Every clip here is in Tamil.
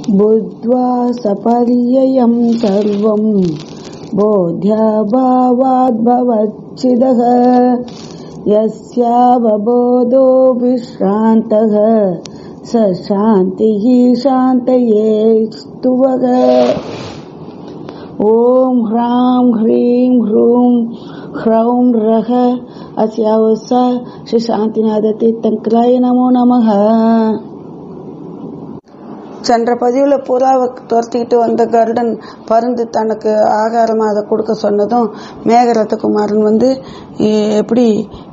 बुद्ध्वा सपर्ययं सर्वं बोध्याभावाद्भवच्छिदः यस्यावबोधो विश्रान्तः स शान्तिः शान्तये स्तुवः। ओम ह्रां ह्रीं ह्रूं ह्रौं रः अस्यावसा श्री शांतिनाथ तीर्थंकराय நமோ நமः। சென்ற பதிவில் புறாவை துரத்திக்கிட்டு வந்த கருடன் பருந்து தனக்கு ஆகாரமாக அதை கொடுக்க சொன்னதும் மேகரத்னகுமாரன் எப்படி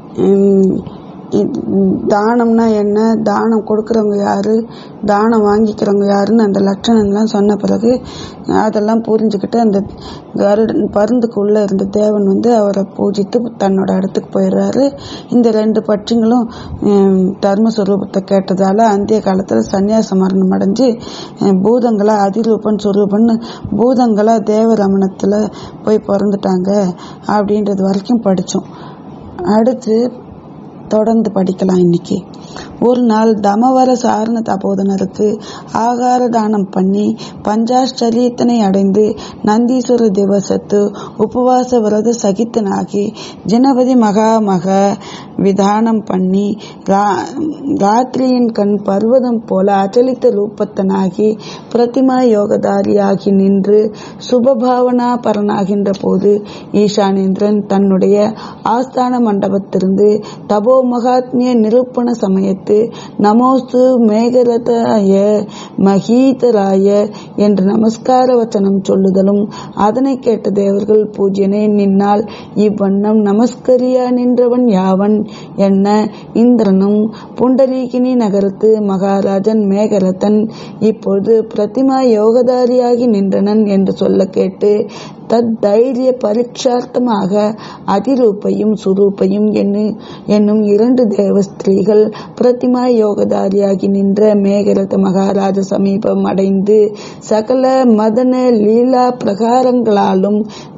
தானம்னா என்ன, தானம் கொடுக்கறவங்க யாரு, தானம் வாங்கிக்கிறவங்க யாருன்னு அந்த லட்சணங்கள்லாம் சொன்ன பிறகு அதெல்லாம் புரிஞ்சுக்கிட்டு அந்த கருடன் பருந்துக்குள்ள இருந்த தேவன் அவரை பூஜித்து தன்னோட இடத்துக்கு போயிடுறாரு. இந்த ரெண்டு பட்சிங்களும் தர்மஸ்வரூபத்தை கேட்டதால அந்திய காலத்துல சன்னியாச மரணம் அடைஞ்சு பூதங்களா அதிரூபன் சுரூபன் பூதங்களா தேவரமணத்துல போய் பிறந்துட்டாங்க அப்படின்றது வரைக்கும் படிச்சோம். அடுத்து தொடர்ந்து படிக்கலாம். இன்னைக்கு ஒரு நாள் தமவர சாரண தபோதனருக்கு ஆகார தானம் பண்ணி பஞ்சாஷ்டரியத்தனை அடைந்து நந்தீஸ்வர திவசத்து உபவாச விரத சகித்தனாகி ஜனபதி மகாமக விதானம் பண்ணி ராத்திரியின் கண் பர்வதம் போல அச்சலித்த ரூபத்தனாகி பிரதிமா யோகதாரியாகி நின்று சுபபாவனா பரனாகின்ற போது ஈசானேந்திரன் தன்னுடைய ஆஸ்தான மண்டபத்திலிருந்து தபோ மகாத்மிய நிரூபண சமயத்து நமோஸ்து மேகரதாய மகீதராய என்று நமஸ்கார வச்சனம் சொல்லுதலும் அதனை கேட்ட தேவர்கள் பூஜ்யனே நின்னால் இவ்வண்ணம் நமஸ்கரியா நின்றவன் யாவன் என்ன இந்திரனும் புண்டரீகினி நகரத்து மகாராஜன் மேகரதன் இப்பொழுது பிரதிமா யோகதாரியாகி நின்றனன் என்று சொல்ல கேட்டு தத்தைரிய பரீட்சார்த்தமாக அதிரூபையும் சுரூபையும் என்னும் இரண்டு தேவஸ்திரீகள் பிரதிமா யோகதாரியாகி நின்ற மேகரத மகாராஜ சமீபம் அடைந்து சகல மதன லீலா பிரகாரங்களாலும்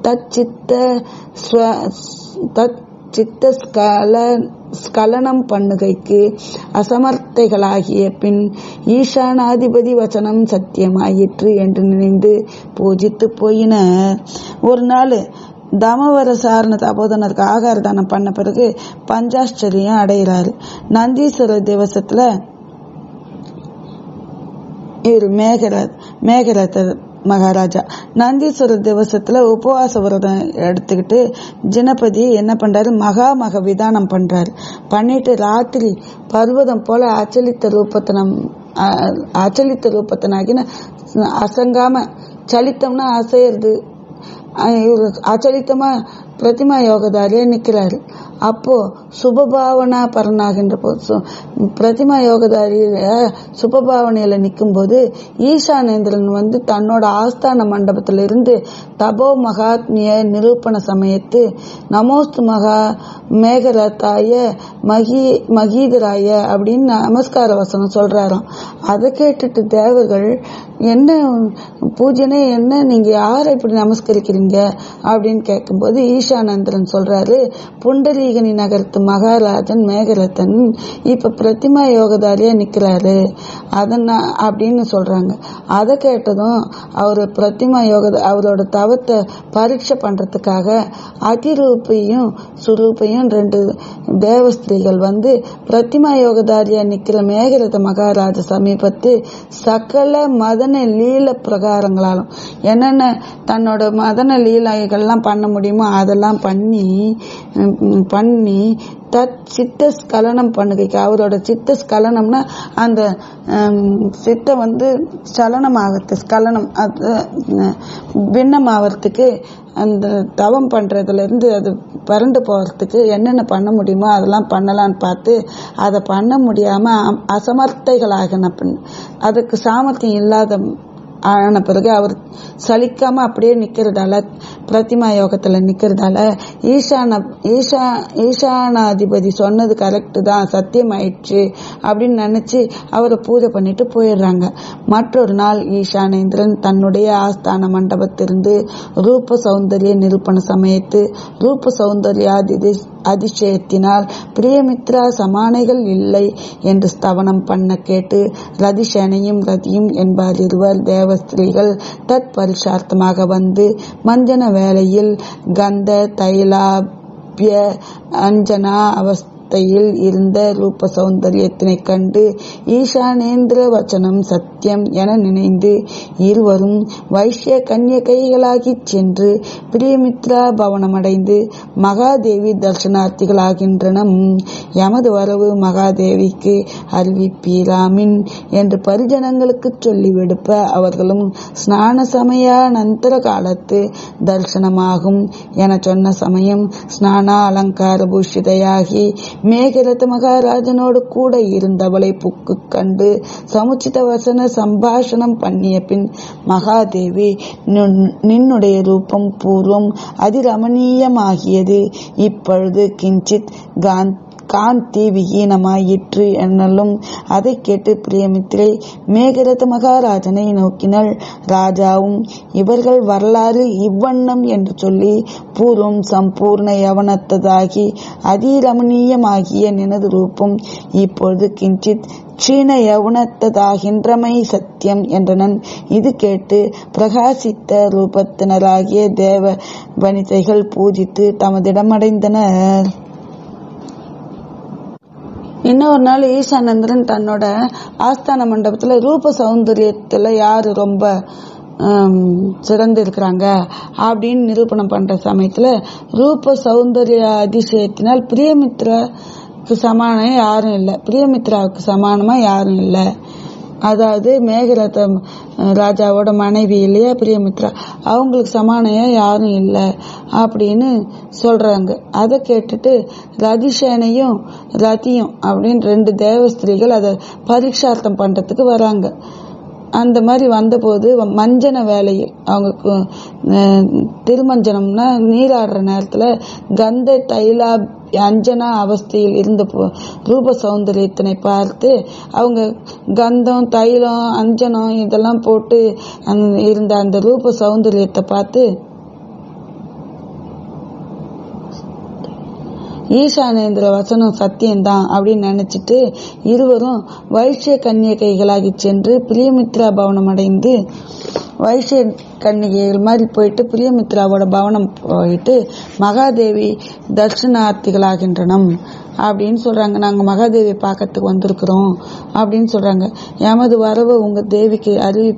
சித்த ஸ்கலனம் பண்ணுகைக்கு அசமர்த்தைகளாகிய பின் ஈசானாதிபதி வசனம் சத்தியமாயிற்று என்று நினைந்து பூஜித்து போயினர். ஒரு நாள் தமவர சாரண தபோதனருக்கு ஆகார தானம் பண்ண பிறகு பஞ்சாஷ்டரியம் அடைகிறாரு. நந்தீஸ்வர திவசத்துல இவர் மேகரதர் மகாராஜா நந்தீஸ்வர திவசத்துல உபவாச விரதம் எடுத்துக்கிட்டு ஜனபதி என்ன பண்றாரு, மகாமக விதானம் பண்றாரு. பண்ணிட்டு ராத்திரி பர்வதம் போல அச்சலித்த ரூபத்தனாகின அசங்காம சலித்தம்னா அசையறது அச்சலித்தமா பிரதிமா யோகதாரியா நிக்கிறாரு. அப்போ சுபபாவனா பரனாகின்ற போது பிரதிமா யோகதாரியில சுபபாவனையில நிற்கும் போது ஈசானேந்திரன் தன்னோட ஆஸ்தான மண்டபத்தில இருந்து தபோ மகாத்மிய நிரூபண சமயத்து நமோஸ்து மகா மேகரதாய மகீதராய அப்படின்னு நமஸ்கார வசனம் சொல்றாராம். அதை கேட்டுட்டு தேவர்கள் என்ன பூஜனை, என்ன நீங்க யாரை இப்படி நமஸ்கரிக்கிறீங்க அப்படின்னு கேட்கும்போது ஈசானேந்திரன் சொல்றாரு, புண்டரீகனி நகரத்து மகாராஜன் மேகரதன் இப்ப பிரதிமா யோகதாரியா நிக்கிறாரு அப்படின்னு சொல்றாங்க. அதை கேட்டதும் அவரு பிரதிமா அவரோட தவத்தை பரீட்சை பண்றதுக்காக அதிரூபையும் சுரூபையும் ரெண்டு தேவஸ்திரீகள் பிரதிமா யோகதாரியா நிக்கிற மேகரத மகாராஜ சமீபத்து சகல மதன லீல பிரகாரங்களாலும் என்னென்ன தன்னோட மதன லீலைகள்லாம் பண்ண முடியுமோ அதெல்லாம் பண்ணி சித்த ஸ்கலனம் பண்ணுகைக்கு அவரோட சித்த ஸ்கலனம்னா அந்த சித்த சலனம் ஆகிறது, ஸ்கலனம் அது பின்னம் ஆகிறதுக்கு அந்த தவம் பண்றதுல இருந்து அது பறந்து போறதுக்கு என்னென்ன பண்ண முடியுமோ அதெல்லாம் பண்ணலான்னு பார்த்து அதை பண்ண முடியாம அசமர்த்தைகளாக அதுக்கு சாமர்த்தியம் இல்லாத ஆன பிறகு அவர் சலிக்காம அப்படியே நிக்கிறதால, பிரதிமா யோகத்துல நிக்கிறதால ஈசானாதிபதி சொன்னது கரெக்ட் தான், சத்தியம் ஆயிடுச்சு அப்படின்னு நினைச்சு அவரை பூஜை பண்ணிட்டு போயிடுறாங்க. மற்றொரு நாள் ஈசானேந்திரன் தன்னுடைய ஆஸ்தான மண்டபத்திலிருந்து ரூப சௌந்தரிய நிரூபண சமயத்து ரூப சௌந்தர்ய அதிசயத்தினால் பிரியமித்ரா சமானைகள் இல்லை என்று ஸ்தவனம் பண்ண கேட்டு ரதிசேனையும் ரதியும் என்பார் இருவர் தேவஸ்திரீகள் தத் பரிசார்த்தமாக வந்து மஞ்சன வேளையில் கந்த தைலாபிய அஞ்சனா அவஸ்தையில் இருந்த ரூப சௌந்தரியத்தினை கண்டு ஈசானேந்திர வச்சனம் சத்தியம் என நினைந்து இருவரும் வைஷ்ய கன்யகைகளாகிச் சென்று பிரியமித்ரா பவனமடைந்து மகாதேவி தர்சனார்த்திகளாகின்றன. எமது வரவு மகாதேவிக்கு அறிவிப்பீராமின் என்று பரிஜனங்களுக்கு சொல்லி விடுப்ப அவர்களும் ஸ்நான சமயானந்தர காலத்து தர்சனமாகும் என சொன்ன சமயம் ஸ்நான அலங்கார பூஷிதையாகி மேகரத மகாராஜனோடு கூட இருந்தவளை புக்கு கண்டு சமுச்சித வசன சம்பாஷணம் பண்ணிய பின் மகாதேவி, நின்னுடைய ரூபம் பூர்வம் அதிரமணீயமாகியது, இப்பொழுது கிஞ்சித் காந்தி விஹீனமாயிற்று என்னலும். அதை கேட்டு பிரியமித்ரை மேகரத மகாராஜனை நோக்கினள். ராஜாவும் இவர்கள் வரலாறு இவ்வண்ணம் என்று சொல்லி பூர்வம் சம்பூர்ண யவனத்ததாகி அதிரமணீயமாகிய நினது ரூபம் இப்பொழுது கிஞ்சித் க்ஷீண யவுனத்ததாகின்றமை சத்தியம் என்றனன். இது கேட்டு பிரகாசித்த ரூபத்தினராகிய தேவ வனிதைகள் பூஜித்து தமதிடமடைந்தனர். இன்னொரு நாள் ஈசானேந்திரன் தன்னோட ஆஸ்தான மண்டபத்துல ரூப சௌந்தரியத்துல யாரு ரொம்ப சிறந்து இருக்கிறாங்க அப்படின்னு நிரூபணம் பண்ற சமயத்துல ரூப சௌந்தரிய அதிசயத்தினால் பிரியமித்ராவுக்கு சமானம் யாரும் இல்லை, பிரியமித்ராவுக்கு சமானமா யாரும் இல்லை. அதாவது மேகரத ராஜாவோட மனைவி இல்லையா பிரியமித்ரா, அவங்களுக்கு சமானையா யாரும் இல்லை அப்படின்னு சொல்றாங்க. அதை கேட்டுட்டு ரதிசேனையும் ரதியும் அப்படின்னு ரெண்டு தேவஸ்திரீகள் அதை பரீட்சார்த்தம் பண்றதுக்கு வராங்க. அந்த மாதிரி வந்தபோது மஞ்சன வேலையில் அவங்க திருமஞ்சனம்னா நீராடுற நேரத்துல கந்த தைலா அஞ்சனா அவஸ்தையில் இருந்த ரூப சௌந்தரியத்தினை பார்த்து அவங்க கந்தம் தைலம் அஞ்சனம் இதெல்லாம் போட்டு இருந்த அந்த ரூப சௌந்தரியத்தை பார்த்து ஈசானேந்திர வசனம் சத்தியம்தான் அப்படின்னு நினைச்சிட்டு இருவரும் வைஷ்ய கன்னிகைகளாகி சென்று பிரியமித்ரா பவனம் அடைந்து வைஷ்ய கன்னிகைகள் மாதிரி போயிட்டு பிரியமித்ராவோட பவனம் போயிட்டு மகாதேவி தர்ஷனார்த்திகளாகின்றனம் அப்படின்னு சொல்றாங்க. நாங்க மகாதேவி பார்க்கறதுக்கு வந்திருக்கிறோம் அப்படின்னு சொல்றாங்க. எமது வரவு உங்க தேவிக்கு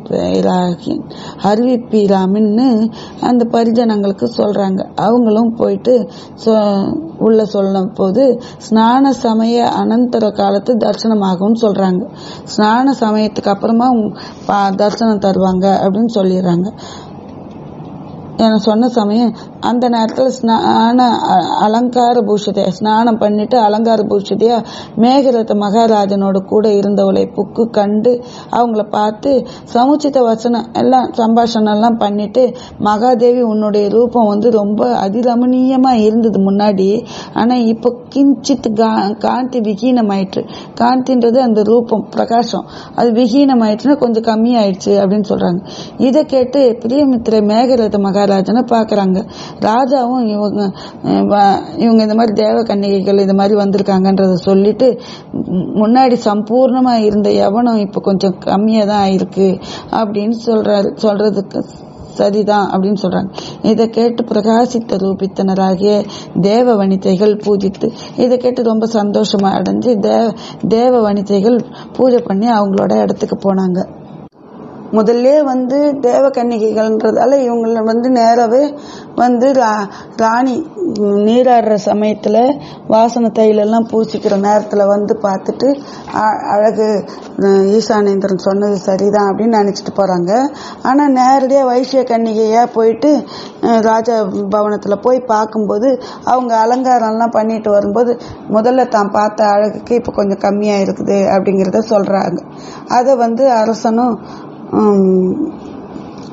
அறிவிப்பீராமின்னு அந்த பரிஜனங்களுக்கு சொல்றாங்க. அவங்களும் போயிட்டு உள்ள சொல்லும் போது ஸ்நான சமய அனந்தர காலத்து தர்சனமாகும் சொல்றாங்க. ஸ்நான சமயத்துக்கு அப்புறமா தர்சனம் தருவாங்க அப்படின்னு சொல்லிடுறாங்க. என சொன்ன சமயம் அந்த நேரத்தில் ஸ்நான அலங்கார பூஷிதையா ஸ்நானம் பண்ணிட்டு அலங்கார பூஷிதையா மேகரத மகாராஜனோட கூட இருந்தவளை புக்கு கண்டு அவங்கள பார்த்து சமுச்சித வசனம் எல்லாம் சம்பாஷணம் எல்லாம் பண்ணிட்டு, மகாதேவி உன்னுடைய ரூபம் வந்து ரொம்ப அதிரமணீயமா இருந்தது முன்னாடி, ஆனா இப்போ கிஞ்சித் காந்தி விஹீனமாயிற்று. காந்தின்றது அந்த ரூபம் பிரகாசம், அது விஹீனமாயிற்றுன்னா கொஞ்சம் கம்மியாயிடுச்சு அப்படின்னு சொல்றாங்க. இதை கேட்டு பிரியமித்ரை மேகரத மகாராஜனை பாக்குறாங்க. ராஜாவும் இவங்க இந்த மாதிரி தேவ கன்னிகைகள் இந்த மாதிரி வந்திருக்காங்கன்றத சொல்லிட்டு, முன்னாடி சம்பூர்ணமா இருந்த யவனம் இப்ப கொஞ்சம் கம்மியா தான் ஆயிருக்கு அப்படின்னு சொல்றதுக்கு சரிதான் அப்படின்னு சொல்றாங்க. இதை கேட்டு பிரகாசித்த ரூபித்தனராகிய தேவ வனிதைகள் பூஜித்து, இதை கேட்டு ரொம்ப சந்தோஷமா அடைஞ்சு தேவ வனிதைகள் பூஜை பண்ணி அவங்களோட இடத்துக்கு போனாங்க. முதல்ல வந்து தேவ கன்னிகைகள்ன்றதால இவங்கள வந்து நேராவே வந்து ராணி நீராடுற சமயத்துல வாசன தைலெல்லாம் பூசிக்கிற நேரத்துல வந்து பார்த்துட்டு அழகு ஈசானேந்திரன் சொன்னது சரிதான் அப்படின்னு நினைச்சிட்டு போறாங்க. ஆனா நேரடியா வைஷ்ய கன்னிகையா போயிட்டு ராஜா பவனத்துல போய் பார்க்கும்போது அவங்க அலங்காரம் எல்லாம் பண்ணிட்டு வரும்போது முதல்ல தான் பார்த்த அழகுக்கு இப்ப கொஞ்சம் கம்மியா இருக்குது அப்படிங்கறத சொல்றாங்க. அத வந்து அரசனும்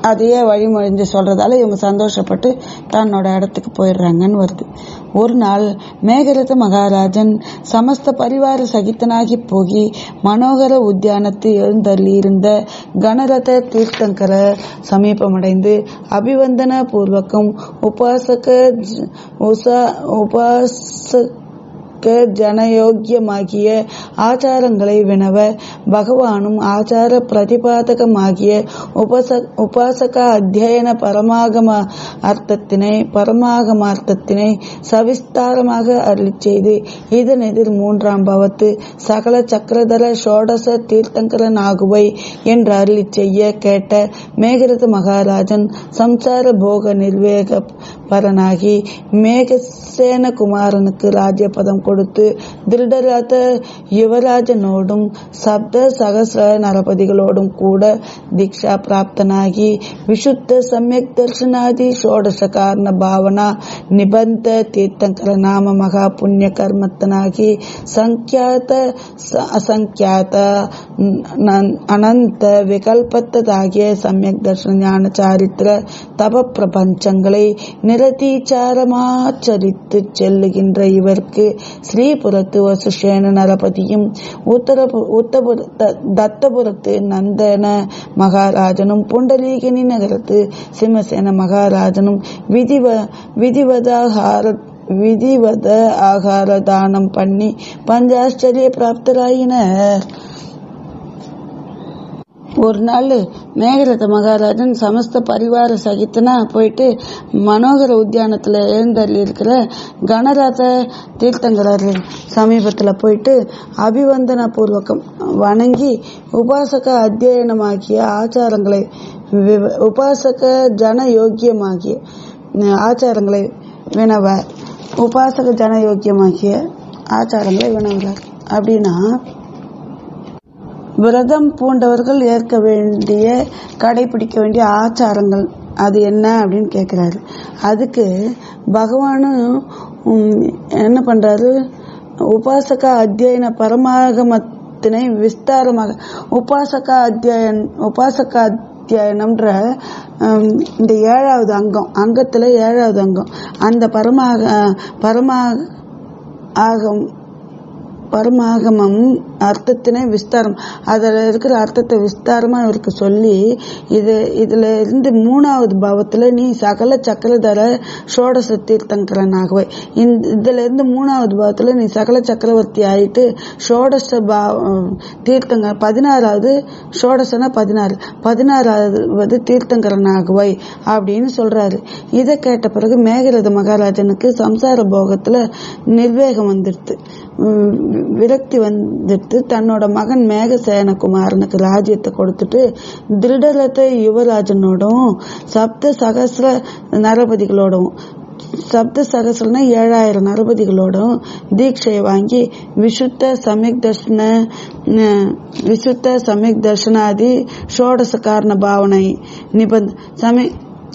அதையே வழிமொழிஞ்சு சொல்றதால இவங்க சந்தோஷப்பட்டு தன்னோட இடத்துக்கு போயிடுறாங்கன்னு வருது. ஒரு நாள் மேகரத மகாராஜன் சமஸ்த பரிவார சகித்தனாகி போகி மனோகர உத்தியானத்து எழுந்தள்ளி இருந்த கணரத தீர்த்தங்கர சமீபமடைந்து அபிவந்தன பூர்வகம் உபாசக ஜனயோக்கியமாகிய ஆச்சாரங்களை வினவ பகவானும் ஆச்சார பிரதிபாதகமாகிய உபாசக அத்தியன பரமாகமார்த்தத்தினை சவிஸ்தாரமாக அருளிச் செய்து இதனெதிர் 3ஆம் பவத்து சகல சக்கரதர ஷோடச தீர்த்தங்கரன் ஆகுவை என்று அருளிச் செய்ய கேட்ட மேகரத மகாராஜன் சம்சார போக நிர்வேக பரனாகி மேகசேன குமாரனுக்கு ராஜ்யபதம் கொடுத்து திருடரத யுவராஜனோடும் சப்த சகசிர நரபதிகளோடும் கூட தீக்ஷா பிராப்தனாகி விசுத்த சமயக் தர்ஷனாதி ஷோடச காரண பாவனா நிபந்த தீர்த்தங்கர நாம மகா புண்ணிய கர்மத்தனாகி சங்கியாத அசங்கியாத அனந்த விகல்பத்ததாகிய சமயக் தர்ஷன ஞான சாரித்திர தப பிரபஞ்சங்களை நிரதீச்சாரமாச்சரித்து செல்லுகின்ற இவருக்கு ஸ்ரீபுரத்து வசுஷேன நரபதியும் தத்தபுரத்து நந்தன மகாராஜனும் புண்டலீகினி நகரத்து சிம்மசேன மகாராஜனும் விதிவத ஆகார தானம் பண்ணி பஞ்சாச்சரிய பிராப்தராயினர். ஒரு நாள் மேகரத மகாராஜன் சமஸ்த பரிவார சகித்தனா போயிட்டு மனோகர உத்தியானத்துல எழுந்தள்ளி இருக்கிற கணரத தீர்த்தங்கரர் சமீபத்துல போயிட்டு அபிவந்தன பூர்வகம் வணங்கி உபாசக அத்தியனமாகிய ஆச்சாரங்களை உபாசக ஜன யோக்கியமாகிய ஆச்சாரங்களை வினவ உபாசக ஜன யோக்கியமாகிய ஆச்சாரங்களை வினவுறார். அப்படின்னா விரதம் பூண்டவர்கள் ஏற்க வேண்டிய கடைபிடிக்க வேண்டிய ஆச்சாரங்கள் அது என்ன அப்படின்னு கேட்கிறாரு. அதுக்கு பகவானும் என்ன பண்றாரு, உபாசக அத்தியன பரமாகமத்தினை விஸ்தாரமாக உபாசக அத்தியனம்ன்ற இந்த 7வது அங்கத்துல 7வது அங்கம் அந்த பரமாகமம் அர்த்தத்தினை விஸ்தாரம், அதில் இருக்கிற அர்த்தத்தை விஸ்தாரமா இவருக்கு சொல்லி இதுல இருந்து 3வது பாவத்துல நீ சகல சக்கரதர ஷோடச தீர்த்தங்கரனாகவே, இதுல இருந்து 3வது பாவத்துல நீ சகல சக்கரவர்த்தி ஆயிட்டு ஷோடச தீர்த்தங்க 16வது ஷோடசனா 16வது தீர்த்தங்கரனாகவை அப்படின்னு சொல்றாரு. இதை கேட்ட பிறகு மேகரத மகாராஜனுக்கு சம்சார போகத்துல நிர்வேகம் வந்துடுது, விரக்தி வந்துட்டு தன்னோட மகன் மேகசேன குமாரனுக்கு ராஜ்யத்தை கொடுத்துட்டு திருடரத யுவராஜனோடும் சப்த சகசிர நரபதிகளோடும், சப்த சகசிரம்னா 7000 நரபதிகளோடும் தீட்சையை வாங்கி விசுத்த சமயக் தர்ஷனாதி ஷோடச காரண பாவனை நிபந்த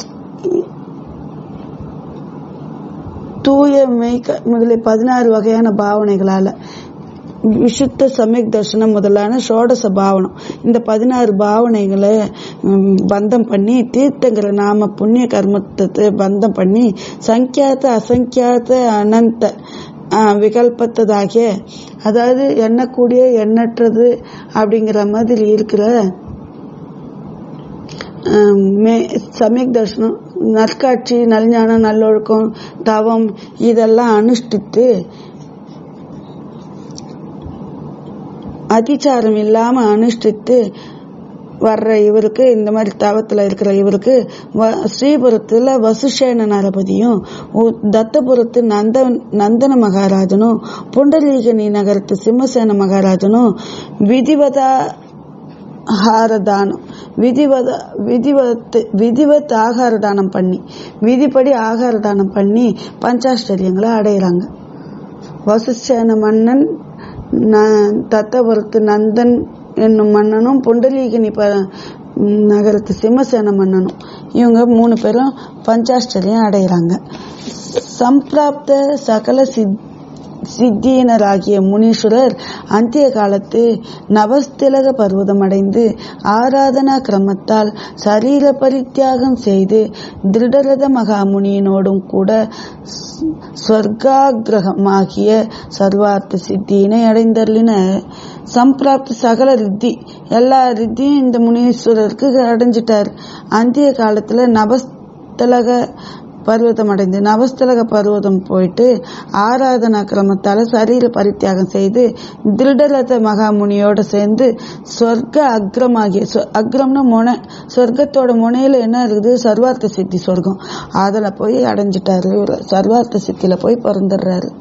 தூயமை முதலிய 16 வகையான பாவனைகளால விசுத்த சமயக் தர்சனம் முதலான ஷோடச பாவனம், இந்த 16 பாவனைகளை பந்தம் பண்ணி தீர்த்தங்கிற நாம புண்ணிய கர்மத்தை பந்தம் பண்ணி சங்கியாத அசங்கியாத அனந்த விகல்பத்ததாகிய, அதாவது எண்ணக்கூடிய எண்ணற்றது அப்படிங்கிற மாதிரி இருக்கிற சமயக் தர்சனம், நற்காட்சி, நல்ஞானம், நல்லொழுக்கம், தவம் இதெல்லாம் அனுஷ்டித்து அதிச்சாரம் இல்லாம அனுஷ்டித்து வர்ற இவருக்கு, இந்த மாதிரி தவத்துல இருக்கிற இவருக்கு ஸ்ரீபுரத்துல வசுஷேன நரபதியும் தத்தபுரத்து நந்தன மகாராஜனும் புண்டலீகனி நகரத்து சிம்மசேன மகாராஜனும் விதிவத் ஆகார தானம் பண்ணி விதிப்படி ஆகார தானம் பண்ணி பஞ்சாஷ்டரியங்களை அடையிறாங்க. வசுஷேன மன்னன், தத்தபுரத்து நந்தன் என்னும் மன்னனும் புண்டலீகினி நகரத்து சிம்மசேன மன்னனும், இவங்க 3 பேரும் பஞ்சாஷ்டரியம் அடைகிறாங்க. சம்பிராப்த சகல சித்தியினராகிய முனீஸ்வரர் அந்திய காலத்து நவஸ்திலக பர்வதம் அடைந்து ஆராதனா கிரமத்தால் சரீர பரித்தியாகம் செய்து திருடரத மகாமுனியினோடும் கூட ஸ்வர்காகிரகமாகிய சர்வார்த்த சித்தியினை அடைந்தருளினர். சம்பிராப்தி சகல ரித்தி, எல்லா ரித்தியும் இந்த முனீஸ்வரருக்கு அடைஞ்சிட்டார். அந்திய காலத்துல நவஸ்தலக பர்வதம் அடைந்து நவஸ்தலக பர்வதம் போயிட்டு ஆராதனா கிரமத்தால சரீர பரித்தியாகம் செய்து திருடரத மகாமுனியோட சேர்ந்து சொர்க்க அக்ரமாகிய, அக்ரம்னா முனை, சொர்க்கத்தோட முனையில என்ன இருக்குது, சர்வார்த்த சித்தி சொர்க்கம், அதுல போய் அடைஞ்சிட்டாரு. சர்வார்த்த சித்தியில போய் பிறந்துடுறாரு.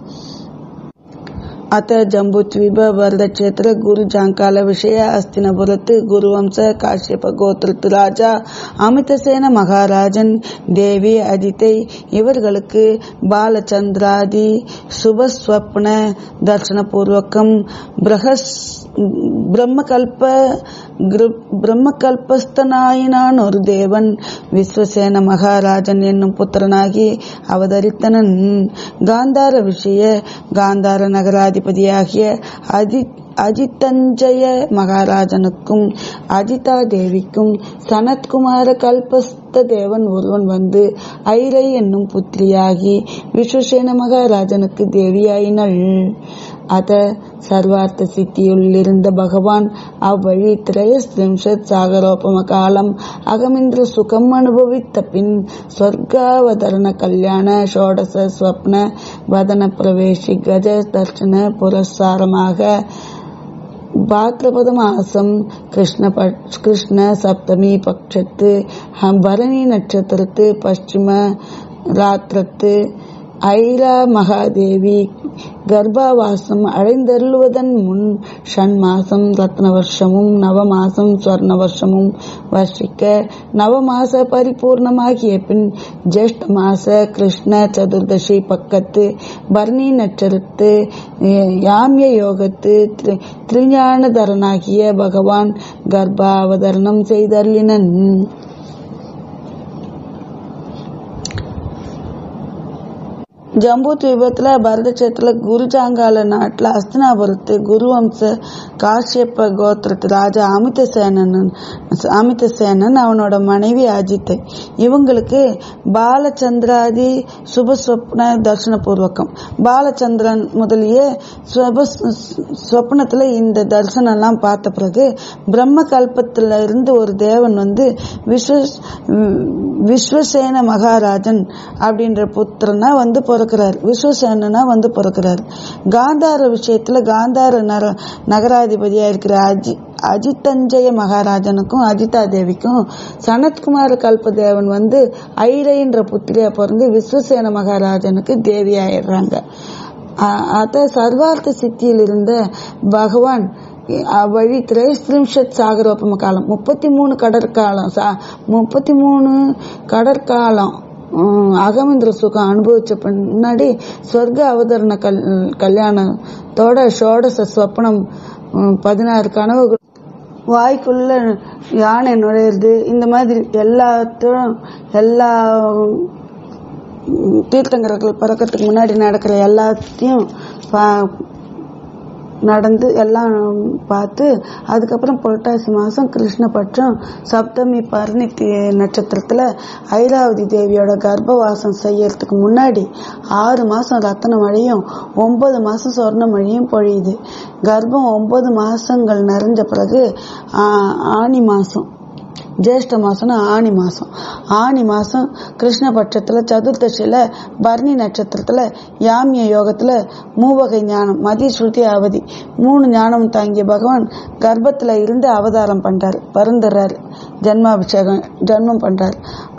अत जम्बूद्वीप वरदक्षेत्र गुरु जांकाल विषय अस्तिनपुरत गुरुवंश काश्यप गोत्रத்து ராஜா அமிதசேன மகாராஜன் தேவி அதிதை இவர்களுக்கு பாலச்சந்திராதி சுபஸ்வப்ன தர்சன பூர்வகம் பிரம்மகல்பஸ்தனாயினான் ஒரு தேவன் விஸ்வசேன மகாராஜன் என்னும் புத்திரனாகி அவதரித்தனன். காந்தார விஷய காந்தார நகராதிபதியாகிய அஜிதஞ்சய மகாராஜனுக்கும் அஜிதா தேவிக்கும் சனத்குமார கல்பஸ்த தேவன் ஒருவன் வந்து ஐரை என்னும் புத்திரியாகி விஸ்வசேன மகாராஜனுக்கு தேவியாயினள். அத சர்வார்த்த சித்தியுள்ளிருந்த பகவான் அவ்வழி திரயஸ்திரிம்ஷத் சாகரோபம காலம் அகமிந்திர சுகம் அனுபவித்த பின் ஸ்வர்காவதரண கல்யாண ஷோடச ஸ்வப்ன வதன பிரவேசி கஜ தர்ஷன புரஸ்சாரமாக பாத்ரபத மாசம் கிருஷ்ண சப்தமி பட்சத்து பரணி நட்சத்திரத்து பশ্চিம ராத்திரத்து ஐரா மகாதேவி கர்ப்பாவாசம் அடைந்தருளுவதன் முன் ஷண்மாசம் ரத்ன வருஷமும் நவமாசம் ஸ்வர்ண வருஷமும் வர்ஷிக்க நவமாச பரிபூர்ணமாகிய பின் ஜேஷ்ட மாச கிருஷ்ண சதுர்தசி பக்கத்து பரணி நட்சத்திரத்து யாமிய யோகத்து திரிஞானதரனாகிய பகவான் கர்ப்பாவதரணம் செய்தருளினன். ஜம்பு தீபத்துல பரதட்சேத்திரத்துல குருஜாங்கால நாட்டுல அஸ்தினாபுரத்து குருவம்ச காஷ்யப்ப கோத்திரத்து ராஜா அமிதசேனன் அவனோட மனைவி அஜித்தை இவங்களுக்கு பாலச்சந்திராதி சுபஸ்வப்ன தர்சன பூர்வகம், பாலச்சந்திரன் முதலிய சொப்னத்துல இந்த தரிசனம் எல்லாம் பார்த்த பிறகு பிரம்ம கல்பத்துல இருந்து ஒரு தேவன் வந்து விஸ்வசேன மகாராஜன் அப்படின்ற புத்திரனா வந்து பிறக்கிறார். விஸ்வசேனா வந்து பிறக்கிறார். காந்தார விஷயத்துல காந்தார நகராதிபதியா இருக்கிற அஜிதஞ்சய மகாராஜனுக்கும் அஜிதா தேவிக்கும் சனத்குமார கல்பதேவன் வந்து ஐரைன்ற புத்திரியா பிறந்து விஸ்வசேன மகாராஜனுக்கு தேவியாயிடுறாங்க. அத சர்வார்த்த சித்தியில் இருந்த பகவான் வழி திரைஸ்திரிம்ஷத் சாகரோபம காலம் 33 கடற்காலம் அகமிந்திர சுகம் அனுபவிச்ச பின்னாடி ஸ்வர்க அவதரண கல்யாணத்தோட ஷோடச ஸ்வப்னம் 16 கனவுகள், வாய்க்குள்ள யானை நுழையிறது, இந்த மாதிரி எல்லா தீர்த்தங்கர்கள் பிறக்கிறதுக்கு முன்னாடி நடக்கிற எல்லாத்தையும் நடந்து எல்லாம் பார்த்து அதுக்கப்புறம் புரட்டாசி மாசம் கிருஷ்ணபட்சம் சப்தமி பரணி நட்சத்திரத்துல ஐராவதி தேவியோட கர்ப்பவாசம் செய்யறதுக்கு முன்னாடி 6 மாசம் ரத்தன மழையும் 9 மாசம் சொர்ண மழையும் பொழியுது. கர்ப்பம் 9 மாசங்கள் நிறைஞ்ச பிறகு ஆனி மாசம், ஜேஷ்ட மாசம்னா ஆனி மாசம் கிருஷ்ணபட்சத்துல சதுர்தசியில பரணி நட்சத்திரத்துல யாமிய யோகத்துல மூவகை ஞானம் மதி ஸ்ருதி அவதி 3 ஞானம் தாங்கிய பகவான் கர்ப்பத்துல இருந்து அவதாரம் பண்றாரு, பருந்துறாரு, ஜன்மம் பண்றாரு.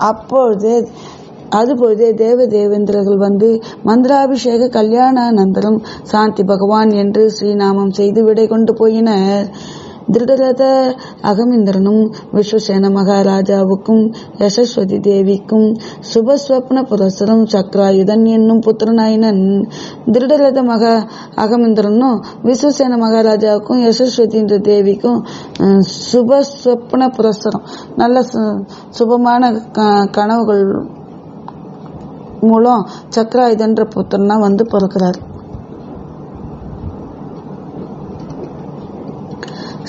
அதுபோதே தேவேந்திரர்கள் வந்து மந்திராபிஷேக கல்யாணானந்தரம் சாந்தி பகவான் என்று ஸ்ரீநாமம் செய்து விடை கொண்டு போயினர். திருடரத அகமிந்திரனும் விஸ்வசேன மகாராஜாவுக்கும் யசஸ்வதி தேவிக்கும் சுபஸ்வப்ன புரசரம் சக்ராயுதன் என்னும் புத்திரனாயினன். திருடரத அகமிந்திரனும் விஸ்வசேன மகாராஜாவுக்கும் யசஸ்வதி தேவிக்கும் சுபஸ்வப்ன புரசரம் நல்ல சுபமான கனவுகள் மூலம் சக்ராயுதன்ற புத்திரனா வந்து பிறக்கிறார்.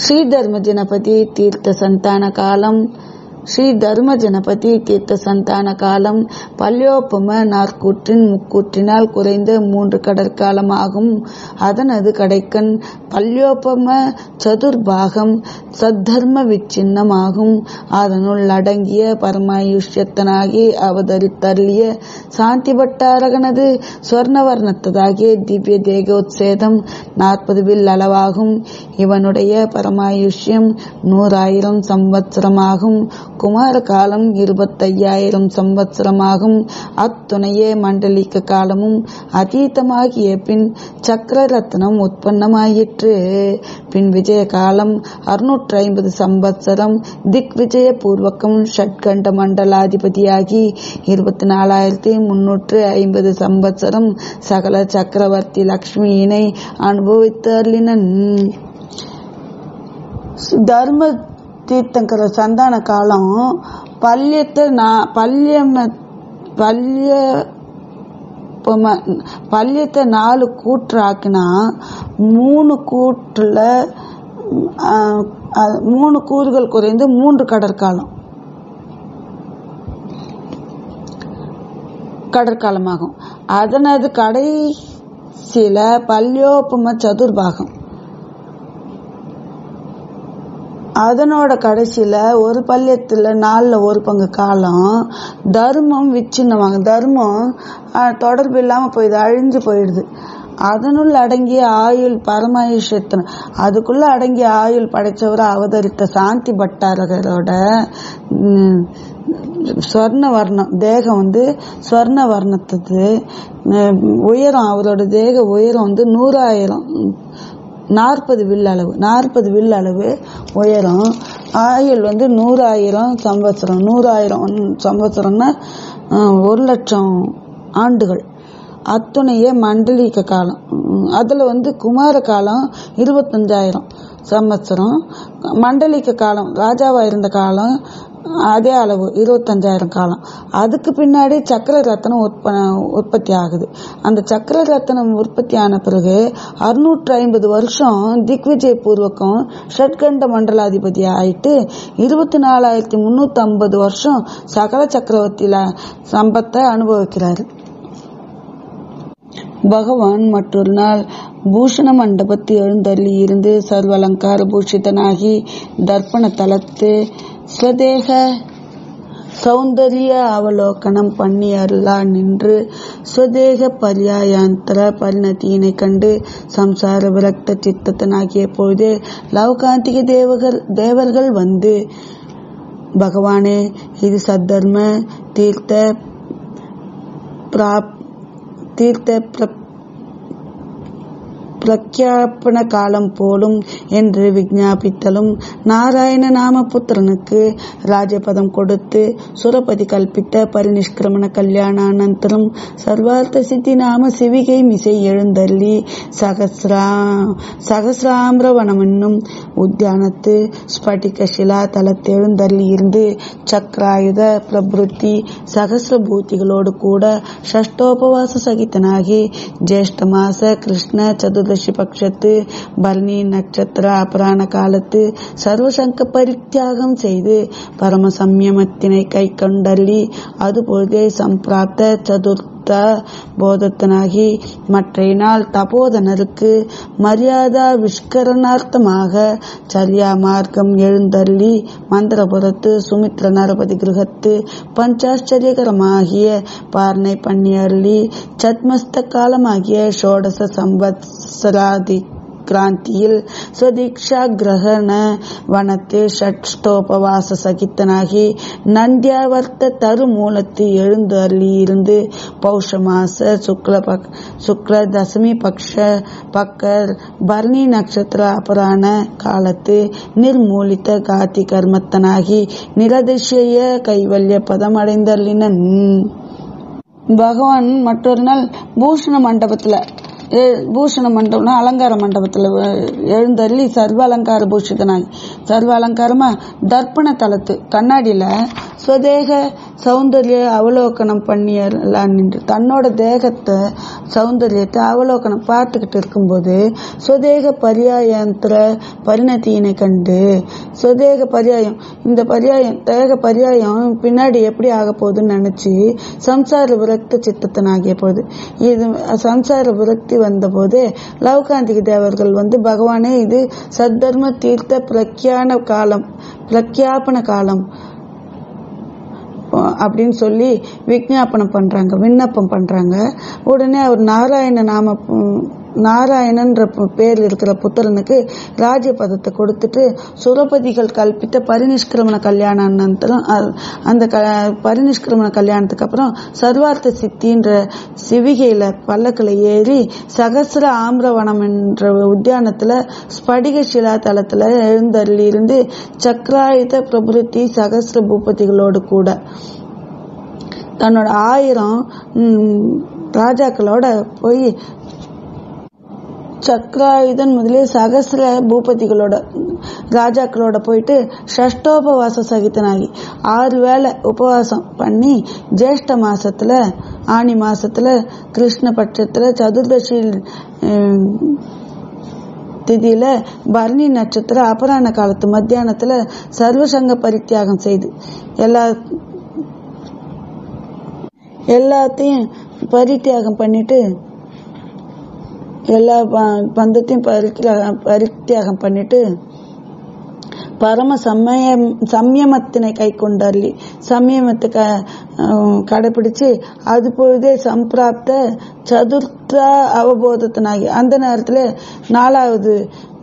ஸ்ரீ தர்ம ஜனபதி தீர்த்த சந்தான காலம் ஸ்ரீ தர்ம ஜனபதி தீர்த்த சந்தான காலம் பல்யோபம நாற்கூற்றின் முக்கூற்றினால் குறைந்த 3 கடற்காலம் ஆகும். அதனது கடைக்கண் பல்யோபம சதுர்பாகம் சத்தர்ம விச்சின்னம் ஆகும். அதனுள் அடங்கிய பரமாயுஷ்யத்தனாகி அவதரித்தருளிய சாந்தி பட்டாரகனது ஸ்வர்ணவர்ணத்ததாகிய திவ்ய தேகோத்சேதம் 40 வில் அளவாகும். இவனுடைய பரமாயுஷ்யம் 100,000 சம்வத்சரமாகும். குமார காலம் 25,000 சம்வத்சரமாகும். அத்துணையே மண்டலிக்க காலமும் அதீதமாகிய பின் சக்கர ரத்னம் உற்பத்தமாயிற்று. பின் விஜய காலம் 650 சம்வத்சரம். திக் விஜய பூர்வகம் ஷட்கண்ட மண்டலாதிபதியாகி 24,350 சம்வத்சரம் சகல சக்கரவர்த்தி லக்ஷ்மியினை அனுபவித்தருளினன். தர்ம தீர்த்தங்கர சந்தான காலம் பல்யத்தை பல்யத்தை 4 கூற்று ஆக்கினா 3 கூற்றுல 3 கூறுகள் குறைந்து 3 கடற்காலமாகும். அதனது கடைசில பல்யோபம சதுர்பாகம். அதனோட கடைசியில ஒரு பல்யத்துல 4ல் 1 பங்கு காலம் தர்மம் விச்சின்னமாகும். தர்மம் தொடர்பு இல்லாம போயிடுது, அழிஞ்சு போயிடுது. அதனுள் அடங்கிய ஆயுள் பரமாயுஷத்தின் அதுக்குள்ள அடங்கிய ஆயுள் படைச்சவரை அவதரித்த சாந்தி பட்டாரகரோட ஸ்வர்ண வர்ணம் தேகம் ஸ்வர்ண வர்ணத்தது உயரம். அவரோட தேக உயரம் 100,000 40 வில் அளவு உயரம். ஆயுள் 100,000 சம்வத்சரம். 100,000 சம்வத்சரம்னா 1,00,000 ஆண்டுகள். அத்துணையே மண்டலிக்க காலம். அதுல குமார காலம் 25,000 சம்வத்சரம். மண்டலிக்க காலம் ராஜாவா இருந்த காலம் அதே அளவு 25,000 காலம். அதுக்கு பின்னாடி சக்கர ரத்னம் உற்பத்தி ஆகுது. அந்த சக்கர ரத்னம் உற்பத்தி ஆன பிறகு 650 வருஷம் திக்விஜய பூர்வகம் ஷட்கண்ட மண்டலாதிபதி ஆயிட்டு 24,350 வருஷம் சகல சக்கரவர்த்தியில சம்பத்தை அனுபவிக்கிறாரு. பகவான் மற்றொரு நாள் பூஷண மண்டபத்தில் எழுந்தருளி இருந்து சர்வலங்கார பூஷிதனாகி தர்ப்பண தலத்து ஸ்வதேக சௌந்தரிய அவலோகனம் பண்ணி அருளா நின்று ஸ்வதேக பர்யாயாந்தர பரிணதியினை கண்டு சம்சார விரக்த சித்தத்தனாகிய பொழுது லௌகாந்திக தேவர்கள் வந்து, பகவானே, இது சத்தர்ம தீர்த்த பிரக்யாபன காலம் போலும் என்று விஞ்ஞாபித்தலும், நாராயண நாம புத்திரனுக்கு ராஜபதம் கொடுத்து சுரபதி கல்பித்த பரிநிஷ்கிரமண கல்யாணானந்தரம் சர்வார்த்த சித்தி நாம சிவிகை மிசை எழுந்தள்ளி சகசிராமிரவனம் என்னும் உத்தியானத்து ஸ்பட்டிக சிலா தலத்தெழுந்தள்ளி இருந்து சக்கராயுத பிரபுத்தி சகசிரபூதிகளோடு கூட ஷஷ்டோபவாச சகிதனாகி ஜேஷ்ட மாச கிருஷ்ண சதுர்தசி பட்சத்து பரணி நட்சத்திர அபராண காலத்து சர்வசங்க பரித்தியாகம் செய்து பரம சம்யமத்தினை கை கொண்டள்ளி அதுபொழுதே சம்பிராப்த சதுர்த்த போதத்தனாகி மற்றைய நாள் தபோதனருக்கு மரியாதா விஷ்கரணார்த்தமாக சல்யா மார்க்கம் எழுந்தள்ளி மந்திரபுரத்து சுமித்ர நரபதி கிரகத்து பஞ்சாச்சரியகரமாகிய பார்னை பண்ணி அருளி சத்மஸ்த காலமாகிய ஷோடச சம்வத்சராதி கிராந்தியில் ஸ்வதீக்ஷா கிரகண வனத்து ஷட்ஸ்டோபவாச சகித்தனாகி நந்தியாவர்த்த தரு மூலத்து எழுந்து அள்ளி இருந்து பௌஷ மாச சுக்ல தசமி பக்கர் பரணி நட்சத்திர அபராண காலத்து நிர்மூலித்த காத்தி கர்மத்தனாகி நிரதிசய கைவல்ய பதம் அடைந்தள்ளினன். பகவான் மற்றொரு நாள் பூஷண மண்டபம்னா அலங்கார மண்டபத்துல எழுந்தள்ளி சர்வ அலங்கார பூஷிதனாகி சர்வ அலங்காரமா தர்ப்பண தலத்து கண்ணாடியில ஸ்வதேக சௌந்தர்ய அவலோகனம் பண்ணியலாம் நின்று தன்னோட தேகத்தை சௌந்தரியத்தை அவலோகனம் பார்த்துக்கிட்டு இருக்கும்போது சுதேக பரியாயந்திர பரிணத்தியினை கண்டு சுதேக பரியாயம் இந்த பரியாயம் தேக பரியாயம் பின்னாடி எப்படி ஆக போகுதுன்னு நினைச்சு சம்சார விரக்த சித்தத்தன் ஆகிய போது இது சம்சார விரக்தி வந்த போது லவகாந்திக தேவர்கள் பகவானே இது சத்தர்ம தீர்த்த பிரக்யாபன காலம் அப்படின்னு சொல்லி விண்ணப்பம் பண்றாங்க. உடனே அவர் நாராயணன்ற பேர் இருக்கிற புத்திரனுக்கு ராஜ்ய பதத்தை கொடுத்துட்டு சுரபதிகள் கல்பித்த பரிநிஷ்கிரமண கல்யாணானந்தரம் அந்த பரிநிஷ்கிரமண கல்யாணத்துக்கு அப்புறம் சர்வார்த்த சித்தின்ற சிவிகையில பல்லக்கில் ஏறி சகசிர ஆம்ரவனம் என்ற உத்தியானத்துல ஸ்படிக சிலா தலத்துல எழுந்தருளி இருந்து சக்கராயுத பிரபுத்தி சகசிர பூபதிகளோடு கூட தன்னோட 1000 ராஜாக்களோட போய் சக்கராயுதன் முதலிய சகசிர பூபதிகளோட ராஜாக்களோட போயிட்டு ஷஷ்டோபவாச சகிதனாகி 6 வேளை உபவாசம் பண்ணி ஜேஷ்ட மாசத்துல ஆனி மாசத்துல கிருஷ்ண பட்சத்துல சதுர்தசி திதியில பரணி நட்சத்திர அபராண காலத்து மத்தியானத்துல சர்வசங்க பரித்தியாகம் செய்து எல்லாத்தையும் பரித்தியாகம் பண்ணிட்டு எல்லா பந்தத்தையும் பரித்தியாகம் பண்ணிட்டு பரம சம்யமத்தினை கை கொண்டார்லி சம்யமத்தை கடைபிடிச்சு அது பொழுதே சம்பிராப்த சதுர்த்த அவபோதத்தினாகி அந்த நேரத்துல 4வது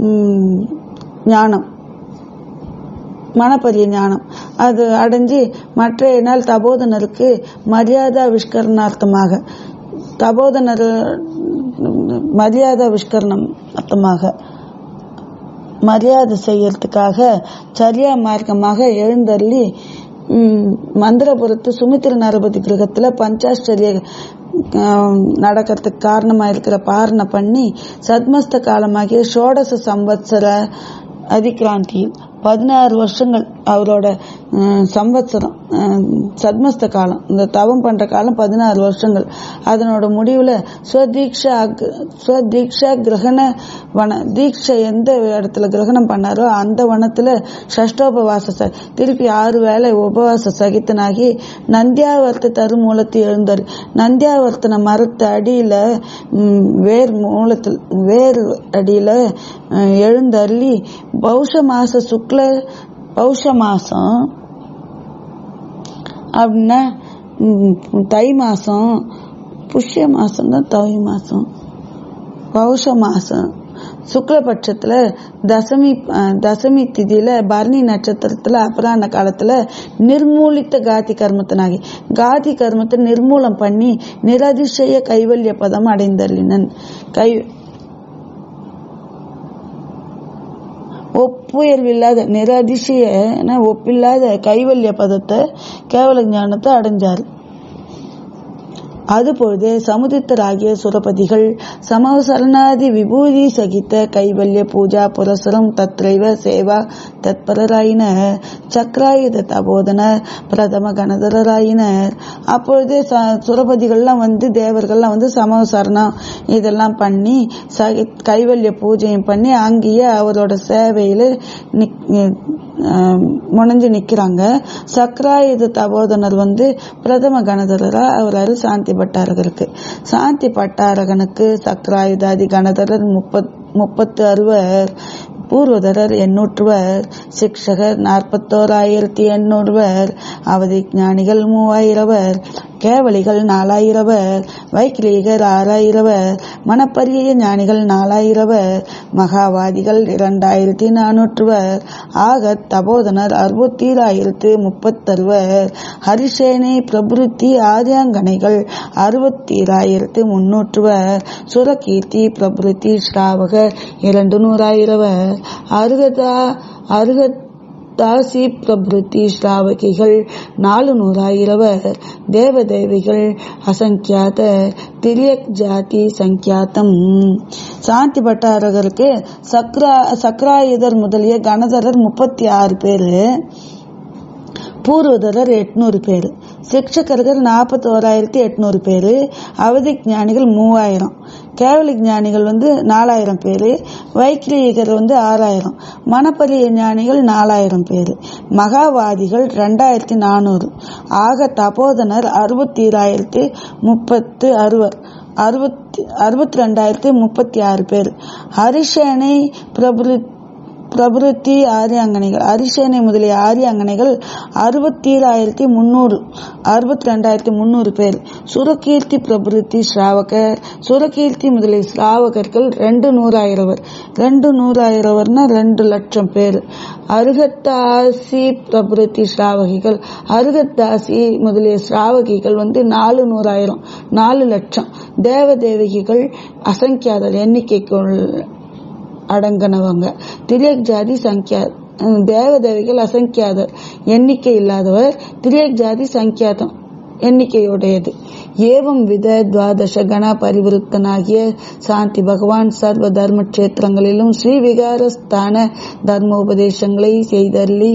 ஞானம் மனப்பரிய ஞானம் அது அடைஞ்சு மற்றைய நாள் தபோதனருக்கு மரியாதா விஷ்கரணார்த்தமாக தபோதனர் மரியாதா விஷ்கரணம் அர்த்தமாக மரியாதை செய்யறதுக்காக சரியா மார்க்கமாக எழுந்தருளி மந்திரபுரத்து சுமித்திர நரபதி கிரகத்துல பஞ்சாஷ்டரிய நடக்கிறதுக்கு காரணமா இருக்கிற பாரணை பண்ணி சத்மஸ்த காலமாகிய ஷோடச சம்வத்சர அதிகிராந்தியில் 16 வருஷங்கள் அவரோட சம்வத்சரம் சத்மஸ்த காலம் இந்த தவம் பண்ற காலம் 16 வருஷங்கள் அதனோட முடிவுல ஸ்வதீக்ஷா கிரகண வன தீட்சை எந்த இடத்துல கிரகணம் பண்ணாரோ அந்த வனத்துல ஷஷ்டோபவாச திருப்பி 6 வேளை உபவாச சகித்தனாகி நந்தியாவர்த்த தருமூலத்தை எழுந்தார். நந்தியாவர்த்தன மரத்து அடியில வேர் அடியில எழுந்தருளி பௌஷ மாச பௌஷ மாசம் அப்படின்னா தை மாசம் புஷ்ய மாசம் தான் தை மாசம் பௌஷ மாசம் சுக்லபட்சத்துல தசமி திதியில பரணி நட்சத்திரத்துல அபராண காலத்துல நிர்மூலித்த காதி கர்மத்தினாகி காதி கர்மத்தை நிர்மூலம் பண்ணி நிரதிசய கைவல்ய பதம் அடைந்தள்ளினன். ஒப்புயர்வில்லாத நிரதிசய ஒப்பில்லாத கைவல்ய பதத்தை கேவல ஞானத்தை அடைஞ்சாரு. அதுபொழுது சமுதித்தராகிய சுரபதிகள் சமவசரணாதி விபூதி சகித்த கைவல்ய பூஜா புரசரம் தத்ரைவ சேவா தத்பரராயினர் சக்கராயுத தபோதனர் பிரதம கணதரராயினர். அப்பொழுது சுரபதிகள்லாம் தேவர்கள்லாம் சமவசரணம் இதெல்லாம் பண்ணி கைவல்ய பூஜையும் பண்ணி அங்கேயே அவரோட சேவையில முனைஞ்சு நிக்கிறாங்க. சக்கராயுத தபோதனர் பிரதம கணதரரா அவரால் சாந்தி பட்டாரகருக்கு சாந்தி பட்டாரகனுக்கு சக்கராயுதாதி கணதரர் 36 பூர்வதரர் 800 சிக்ஷகர் 41,800 அவதி ஞானிகள் 3000 கேவலிகள் 4000 வைக்கிலீகர் 6000 மனப்பரிய ஞானிகள் 4000 மகாவாதிகள் 2400 ஆக தபோதனர் 60,036 ஹரிசேனை பிரபுத்தி ஆதியாங்கனைகள் 60,300 சுரகீர்த்தி பிரபுத்தி ஸ்ராவகர் 200,000 தாசி பிரபுத்தி ஸ்ராவகிகள் 400,000 தேவதேவிகள் அசங்கியாத திரியக் ஜாதி சங்கியாத்தம். சாந்தி பட்டாரகருக்கு சக்கராயுதர் முதலிய கணதரர் 36 பேரு பூர்வதரர் 800 பேரு சிக்ஷகர்கள் 41,800 பேரு, அவதிக் ஞானிகள் 3000, கேவலிக் ஞானிகள் 4000 பேரு, வைக்கிலிகர் 6000, மனப்பரிய ஞானிகள் 4000 பேரு, மகாவாதிகள் 2400. ஆக தபோதனர் 62,36 பேர். ஹரிஷேனை பிரபுருத்தி ஆரியாங்கனைகள், ஹரிசேனை முதலிய ஆரியாங்கனைகள் 62,300 பேர். சுரகீர்த்தி பிரபுருத்தி ஸ்ராவகர், சுரகீர்த்தி முதலிய ஸ்ராவகர்கள் 200,000 2,00,000 பேர். அருகத்தாசி பிரபுருத்தி ஸ்ராவகிகள், அருகத்தாசி முதலிய ஸ்ராவகிகள் 400,000 4,00,000. தேவதேவகிகள் அசங்கியாதர், எண்ணிக்கைக்குள் அடங்கினவங்க. திரியக் ஜாதி சங்கியாத், தேவதேவிகள் அசங்கியாதர், எண்ணிக்கை இல்லாதவர். திரியக் ஜாதி சங்கியாதம், எண்ணிக்கையுடையது. ஏவம் வித துவாதச கண பரிவிருத்தனாகிய சாந்தி பகவான் சர்வ தர்ம கஷேத்திரங்களிலும் ஸ்ரீ விகாரஸ்தான தர்மோபதேசங்களை செய்தள்ளி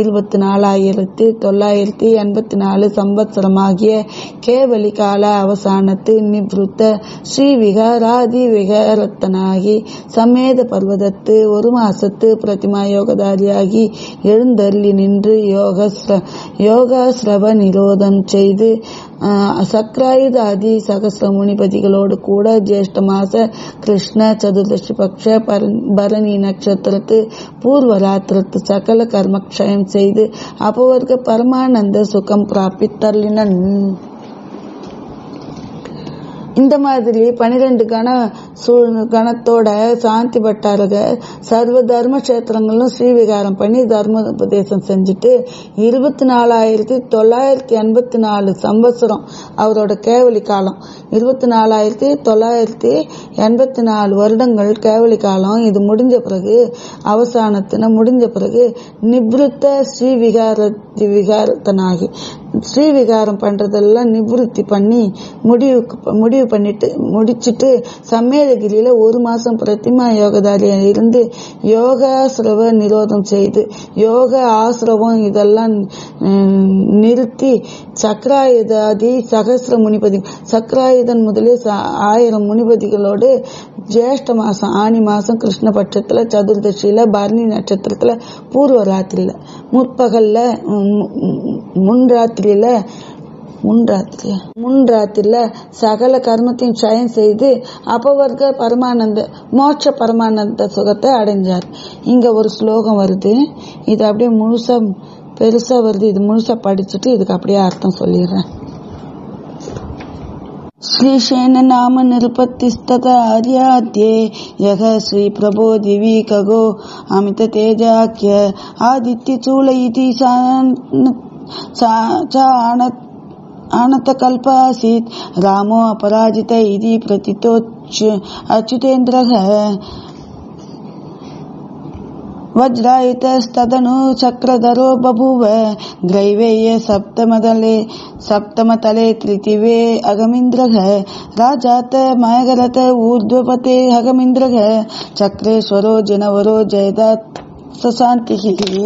24,984 சம்பத்சரமாகிய கேவலி கால அவசானத்து நிவ்ருத்த ஸ்ரீ விகாராதி விகாரத்தனாகி சமேத பர்வதத்து ஒரு மாசத்து பிரதிமா யோகதாரியாகி எழுந்தள்ளி நின்று யோகாஸ்ரவ நிரோதம் செய்து சக்ராயுதாதி சகசிர முனிபதிகளோடு கூட ஜேஷ்ட மாச கிருஷ்ண சதுர்தசி பக்ஷ பரணி நட்சத்திரத்து பூர்வராத்திரத்து சகல கர்மக்ஷயம் செய்து அபவர்க்க பரமானந்த சுகம் பிராபித்தள்ளினன். இந்த மாதிரி 12 கணத்தோட சாந்தி பட்டாரக சர்வ தர்ம கஷேத்திரங்களும் ஸ்ரீவிகாரம் பண்ணி தர்ம உபதேசம் செஞ்சுட்டு 24,984 சம்பத்சரம் அவரோட கேவலி காலம். 24,984 வருடங்கள் கேவலி காலம். இது முடிஞ்ச பிறகு முடிஞ்ச பிறகு நிவ்ருத்த ஸ்ரீவிகாரத்தனாகி ஸ்ரீவிகாரம் பண்றதெல்லாம் நிவர்த்தி பண்ணி முடிவு பண்ணிட்டு முடிச்சுட்டு சம்மேதகிரியில ஒரு மாசம் பிரதிமா யோகதாரியா இருந்து யோகாசிரவ நிரோதம் செய்து யோக ஆசிரவம் இதெல்லாம் நிறுத்தி சக்ராயுதாதி சகசிர முனிபதி சக்ராயுதன் முதலே 1000 முனிபதிகளோடு ஜேஷ்ட மாசம் ஆனி மாசம் கிருஷ்ணபட்சத்துல சதுர்தசியில பரணி நட்சத்திரத்துல பூர்வ ராத்திரியில முற்பகல்ல முன்ராத்திரில சகல கர்மத்தையும் க்ஷயம் செய்து அபவர்க்க பரமானந்த மோட்ச பரமானந்த சுகத்தை அடைஞ்சார். இங்க ஒரு ஸ்லோகம் வருது, இது அப்படியே முழுசா பெருசா வருது. இது முழுசா படிச்சுட்டு இதுக்கு அப்படியே அர்த்தம் சொல்லிடுறேன். श्रीशेन नाम निरुपतिस्तत आर्याद्ये यः श्री प्रभो दिवि खगो अमित तेजाख्य आदित्य चूल इति आनतकल्प आसीत् रामो अपराजित इति प्रतितो अच्युतेन्द्रः वज्रायुतस्तदनु चक्रधरो बभूव ग्रैवेय सप्तमतले तृतीवे अगमिन्द्रः राजात मयगरत ऊर्ध्वपते अगमिन्द्रः चक्रेश्वरो जनवरो जयदात् सशान्तिः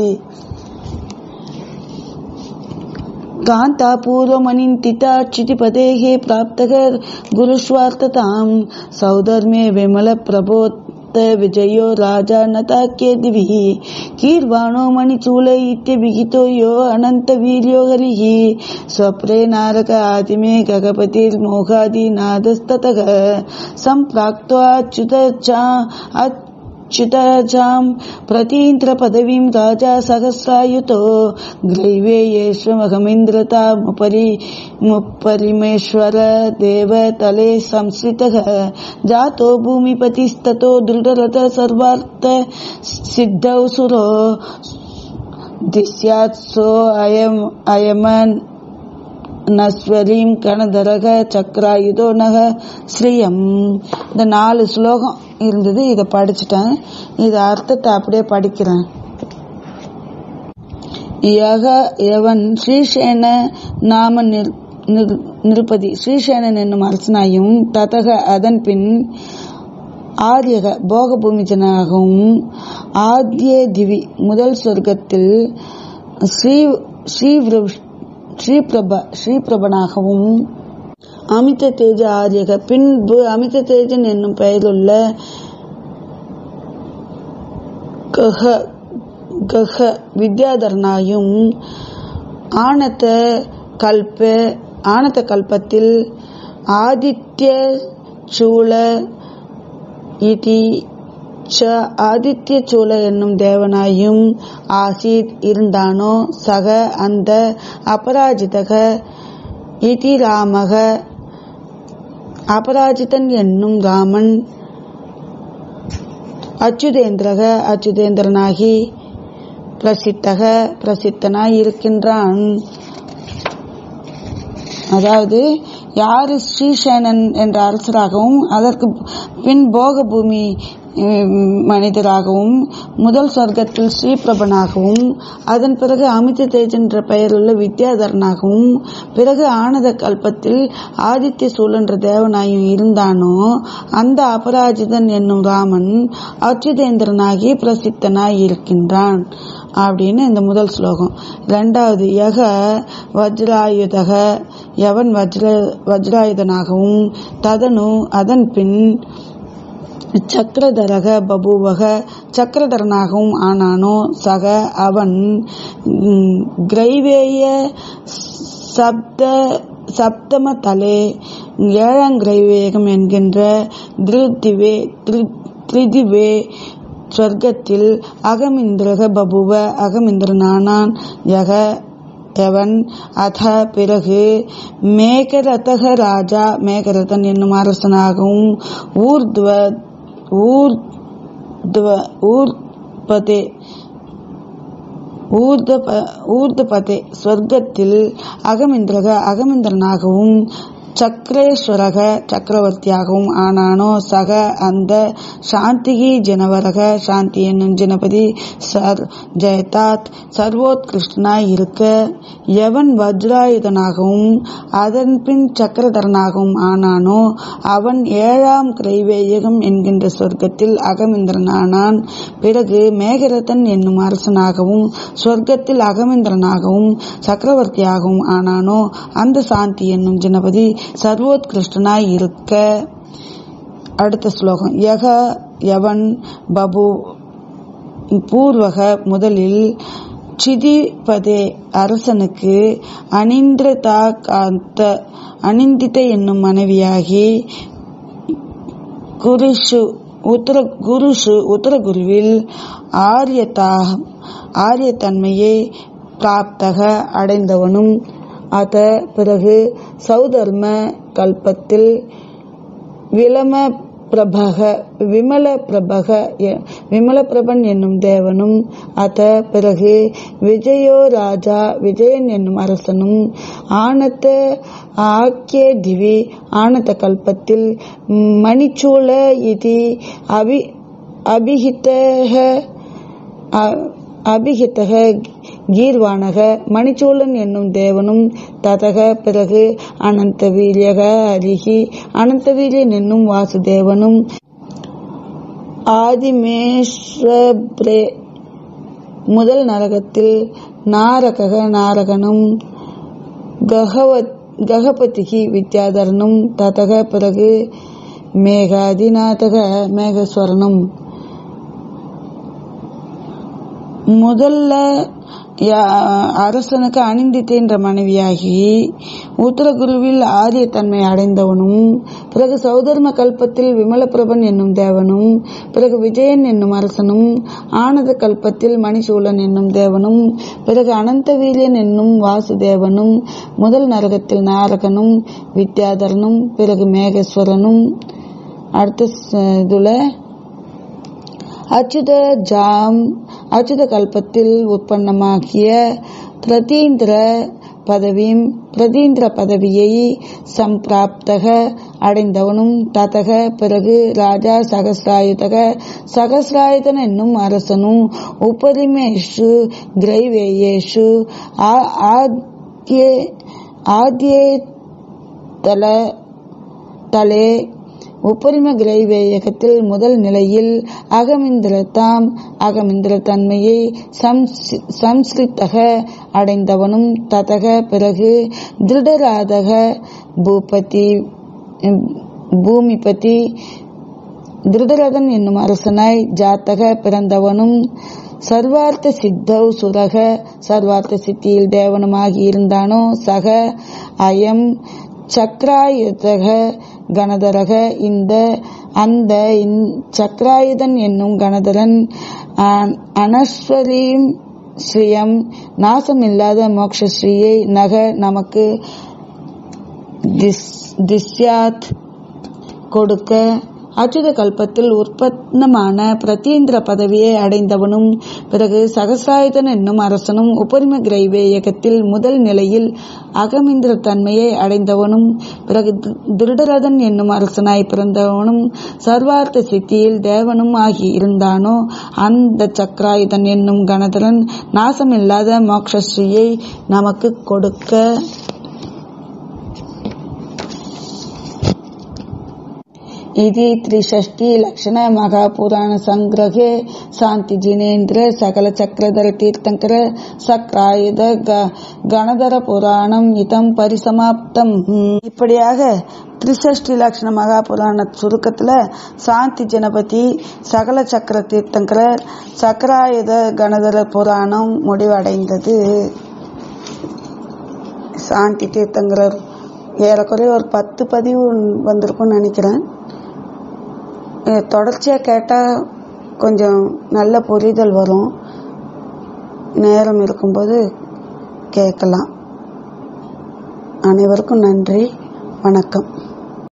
कांता पूर्वमनिन्तिता क्षितिपतेः प्राप्तः गुरुस्वार्थतां सौधर्मे विमल प्रभो विजयो राजा नताख्ये दिभिः कीर्वाणो मणिचूल इत्यभिहितो यो अनंत वीर्यो हरिः स्वप्रे नारक आदिमे गगपतिर्मोघादिनादस्ततः सम्प्राक्त्वा अच्युतजां प्रतीन्द्र पदवीं राजा सहस्रायुतो ग्रैवेयेष्वमहमिन्द्रतामुपरिमेश्वर देवतले संश्रितः जातो भूमिपतिस्ततो दृढरथ सर्वार्थ सिद्धौ सुरो दिस्यात्सो अयमन् நஸ்வரீம் கணதரக சக்ராயுதோ நக ஸ்ரீயம். இந்த 4 ஸ்லோகம் இருந்தது, இதை படிச்சுட்டேன். இது அர்த்தத்தை அப்படியே படிக்கிறேன். எவன் ஸ்ரீசேன நாம நிருபதி ஸ்ரீசேனன் என்னும் அரசனாயும் ததக அதன் பின் ஆரியக போக பூமிஜனாகவும் ஆத்ய திவி முதல் சொர்க்கத்தில் ஸ்ரீபிரபனாகவும் அமித தேஜ ஆரியக பின்பு அமித தேஜன் என்னும் பெயருள்ள கஹ வித்யாதரனாயும் ஆனத கல்பத்தில் ஆதித்ய சூல இதி ஆதித்ய சூல என்னும் தேவனாயும் ஆசீத் இருந்தானோ சக அந்த அபராஜிதக இதி ராமக அபராஜிதன் என்னும் ராமன் அச்சுதேந்திரனாகி பிரசித்தனாய் இருக்கின்றான். அதாவது யாரு ஸ்ரீசேனன் என்ற அரசராகவும் அதற்கு பின் போக பூமி மனிதராகவும் முதல் சொர்க்கத்தில் ஸ்ரீபிரபனாகவும் அதன் பிறகு அமித தேஜ் என்ற பெயருள்ள வித்யாதரனாகவும் பிறகு ஆனத கல்பத்தில் ஆதித்ய சூல் என்ற தேவனாயும் இருந்தானோ அந்த அபராஜிதன் என்னும் ராமன் அச்சுதேந்திரனாகி பிரசித்தனாய் இருக்கின்றான் அப்படின்னு இந்த முதல் ஸ்லோகம். இரண்டாவது யக வஜ்ராயுதக எவன் வஜ்ராயுதனாகவும் ததனு அதன் பின் சக்கரதரக பபுவக சக்கரதரனாகவும் ஆனானோ சக அவன் கிரைவேய சப்தம தலே ஏழாம் கிரைவேகம் என்கின்ற திரிதிவே சொர்க்கத்தில் அகமிந்திரக பபுவ அகமிந்திரனானான் யக எவன் அத பிறகு மேகரதக ராஜா மேகரதன் என்னும் அரசனாகவும் ஊர்தபதே சொர்க்கத்தில் அகமிந்திரனாகவும் சக்கரேஸ்வரக சக்கரவர்த்தியாகவும் ஆனானோ சக அந்த சாந்திகி ஜனவரக சாந்தி என்னும் ஜனபதி ஜெயதாத் சர்வோத்கிருஷ்டனாய் இருக்க எவன் வஜ்ராயுதனாகவும் அதன் பின் சக்கரதரனாகவும் ஆனானோ அவன் ஏழாம் கிரைவேயகம் என்கின்ற சொர்க்கத்தில் அகமிந்திரனானான். பிறகு மேகரதன் என்னும் அரசனாகவும் சொர்க்கத்தில் அகமிந்திரனாகவும் சக்கரவர்த்தியாகவும் ஆனானோ அந்த சாந்தி என்னும் ஜனபதி சர்வோத்கிருஷ்டனாய் இருக்க. அடுத்த ஸ்லோகம் யக யவன் பபு பூர்வக முதலில் சிதிபதே அரசனுக்கு அனிந்தித என்னும் மனைவியாகி உத்தரகுருவில் ஆரியத்தன்மையை பிராப்தக அடைந்தவனும் அத பிறகு சௌதர்ம கல்பத்தில் விமலபிரபன் என்னும் தேவனும் அத பிறகு விஜயோராஜா விஜயன் என்னும் அரசனும் ஆனத்த ஆக்கிய திவி ஆனத்த கல்பத்தில் மணிச்சூல இதி அபிஹிதக கீர்வாணக மணிச்சூலன் என்னும் தேவனும் ததக பிறகு அனந்தவீரியக அரிகி அனந்தவீரியன் என்னும் வாசுதேவனும் ஆதிமேஸ்வரே முதல் நரகத்தில் நாரகனும் ககபதிகி வித்யாதரனும் ததக பிறகு மேகாதிநாதக மேகஸ்வரனும். முதல்ல அரசனுக்கு அனிந்தித்த என்ற மனைவியாகி உத்தரகுருவில் ஆரியத்தன்மை அடைந்தவனும் பிறகு சௌதர்ம கல்பத்தில் விமலபிரபன் என்னும் தேவனும் பிறகு விஜயன் என்னும் அரசனும் ஆனத கல்பத்தில் மணிசூலன் என்னும் தேவனும் பிறகு அனந்தவீரியன் என்னும் வாசுதேவனும் முதல் நரகத்தில் நாரகனும் வித்யாதரனும் பிறகு மேகேஸ்வரனும். அடுத்த இதுல அச்சுத கல்பத்தில் உற்பத்தமாகிய பிரதீந்திர பதவியை சம்பிராப்தக அடைந்தவனும் ததக பிறகு ராஜா சகஸ்ராயுதன் என்னும் அரசனும் உபரிமேஷு கிரைவேயேஷு ஆத்யே தலே உபரிம கிரைவேயகத்தில் முதல் நிலையில் அகமிந்திரத்தாம் அகமிந்திர தன்மையை சம்ஸ்கிருத்தக அடைந்தவனும் ததக பிறகு திருடராதக பூமிபதி திருடரதன் என்னும் அரசனாய் ஜாத்தக பிறந்தவனும் சர்வார்த்த சித்தௌ சுரக சர்வார்த்த சித்தியில் தேவனுமாகி இருந்தானோ சக அயம் சக்ராயுதக கணதரக அந்த சக்ராயுதன் என்னும் கணதரன் அனஸ்வரீம் ஸ்ரீயம் நாசமில்லாத மோக்ஷஸ்ரீயை நக நமக்கு திஸ்யாத் கொடுக்க அச்சுத கல்பத்தில் உற்பத்தமான பிரதீந்திர பதவியை அடைந்தவனும் பிறகு சகசிராயுதன் என்னும் அரசனும் உபரிம கிரைவேயகத்தில் முதல் நிலையில் அகமிந்திர தன்மையை அடைந்தவனும் பிறகு திருடரதன் என்னும் அரசனாய் பிறந்தவனும் சர்வார்த்த சித்தியில் தேவனும் ஆகி இருந்தானோ அந்த சக்ராயுதன் என்னும் கணதரன் நாசமில்லாத மோக்ஷஸ்ரீயை நமக்கு கொடுக்க इति 360 लक्षण महापुराण संग्रहे शांति जिनेन्द्र सकल चक्रधर तीर्थंकर சக்ராயுத கணதர புராணம் இதம் பரிசமாப்தம். இப்படியாக 360 லட்சண மகாபுராண சுருக்கத்துல சாந்தி ஜனபதி சகல சக்கர தீர்த்தங்கரர் சக்ராயுத கணதர புராணம் முடிவடைந்தது. சாந்தி தீர்த்தங்கரர் ஏறக்குறைய ஒரு 10 பதிவு வந்திருக்கும்னு நினைக்கிறேன். தொடர்ச்சியாக கேட்டால் கொஞ்சம் நல்ல புரிதல் வரும். நேரம் இருக்கும்போது கேட்கலாம். அனைவருக்கும் நன்றி, வணக்கம்.